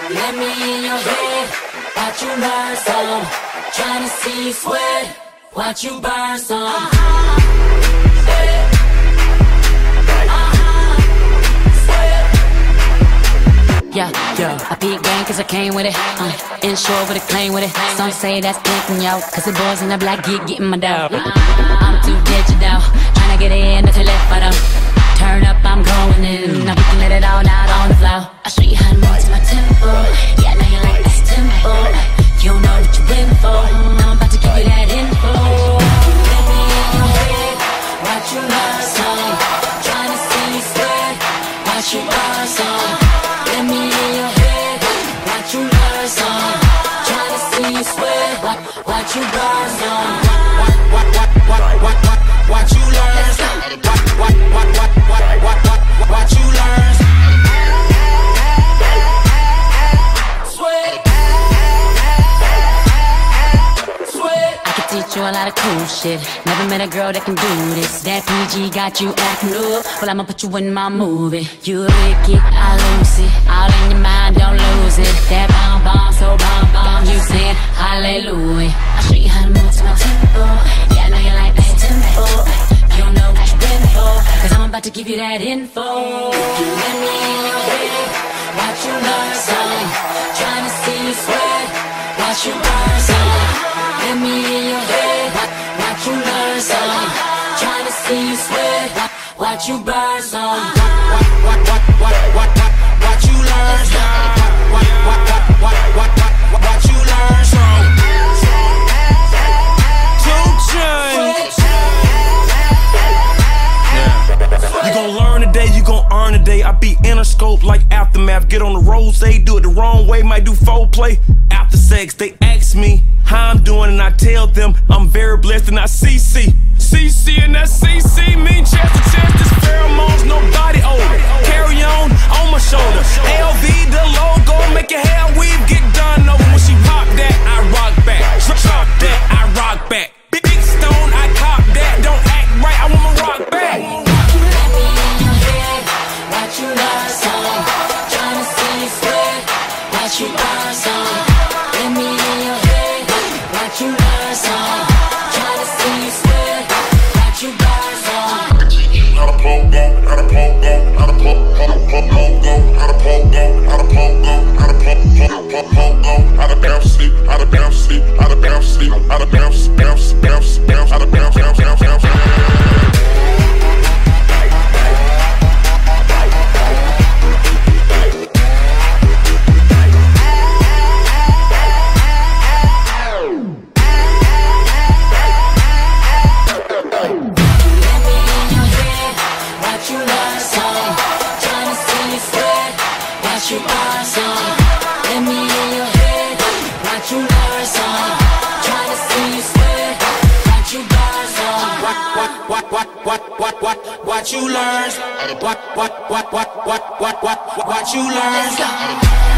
Let me in your head, watch you learn some. Tryna see you sweat, watch you burn some. Yeah, I peak gang cause I came with it. Inshore with a claim with it. Some say that's thinking, yo, cause the boys in the black getting my dog. I'm too digital, tryna get in until left for them. Turn up, I'm going in. Now we can let it all out on the floor. I'll show you how to move to my tempo. Yeah, I know you like this tempo. You don't know what you've been for. Now I'm about to give you that info. Let me in your head, watch you learn some. Tryna see you sweat, watch you burn some. Let me in your head, watch you learn some. Tryna see you sweat, watch you burn some. Watch you learn some. Watch you learn. Sweat. I can teach you a lot of cool shit. Never met a girl that can do this. That PG got you acting up. Well, I'ma put you in my movie. You Ricky, I Lucy. All in your mind, don't lose it. That bomb bomb, so bomb bomb. You saying hallelujah. I'll show you how to move to my tempo. Yeah, I know you like that tempo. You don't know what you've been for, cause I'm about to give you that info. Let me in your head, watch you learn some. Tryna see you sweat, watch you burn some. Let me in your head, watch you learn some. Tryna see you sweat, watch you burn some. Watch you learn some. Watch you learn some. You gon' learn today, you gon' earn today. I be Interscope like Aftermath. Get on the rose, they do it the wrong way, might do foreplay. After sex, they ask me how I'm doing, and I tell them I'm very blessed, and I CC. CC and that CC mean chest to chest. This pheromones, no body odor. Carry on my shoulder. LV the logo, make your hair weave get done over. When she pop that, I rock back. Drop that, I rock back. Big stone, I cop that. Don't act right, I want my rock back. Watch you learn some. Tryna see you sweat, watch you burn some. Let me in your head, watch you learn some. Tryna see you sweat, watch you burn some. How to pogo, how to pogo, how to pogo, how to pogo, how to pogo, how to pogo, how to bounce sleep, how to bounce sleep, how to bounce sleep, how to bounce, bounce, bounce, bounce, how to bounce, bounce, bounce, bounce. Watch you burn some. Let me in your head, watch you learn some. Tryna see you sweat, watch you burn some. What you learn? What you learn?